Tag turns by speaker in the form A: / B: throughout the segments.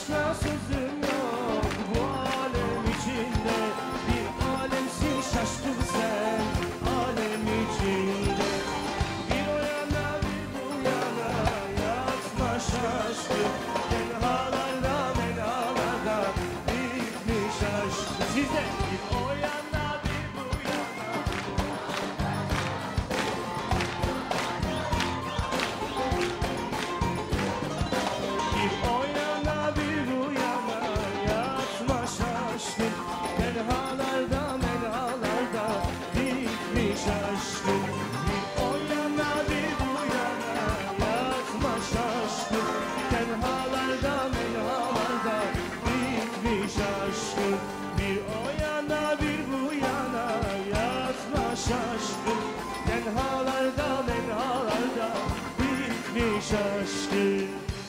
A: başka sözüm yok bu alem içinde. Bir alemsin şaşkın sen alem içinde. Bir o yana bir bu yana yatma şaşkın. Tenhalarda menhalarda bitmiş aşkın. Sizde bir o yana bir bu yana. Bir o yana bir bu yana yatma şaşkın. Tenhalarda menhalarda bitmiş aşkın. Bir o yana bir bu yana yatma şaşkın. Tenhalarda menhalarda bitmiş aşkın. Bir o yana bir bu yana yatma şaşkın. Tenhalarda menhalarda bitmiş aşkın.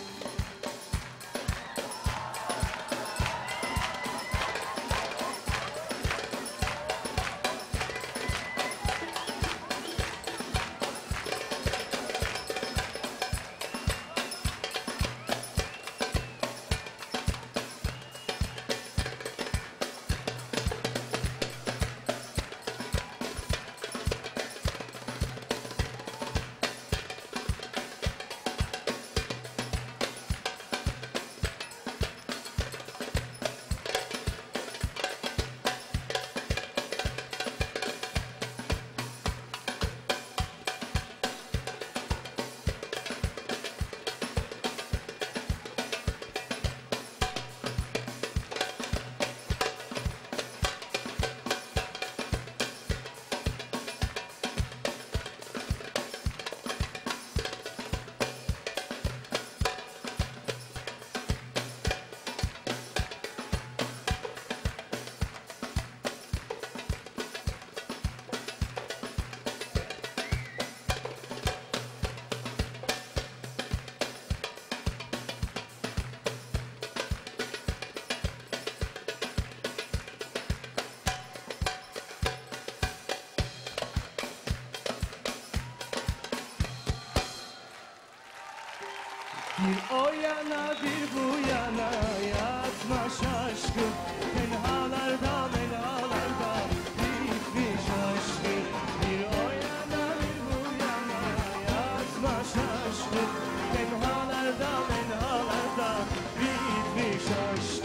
A: Bir o yana bir bu yana yatma şaşkın. Tenhalarda menhalarda bitmiş aşkın. Bir o yana bir bu yana yatma şaşkın. Tenhalarda menhalarda bitmiş aşkın.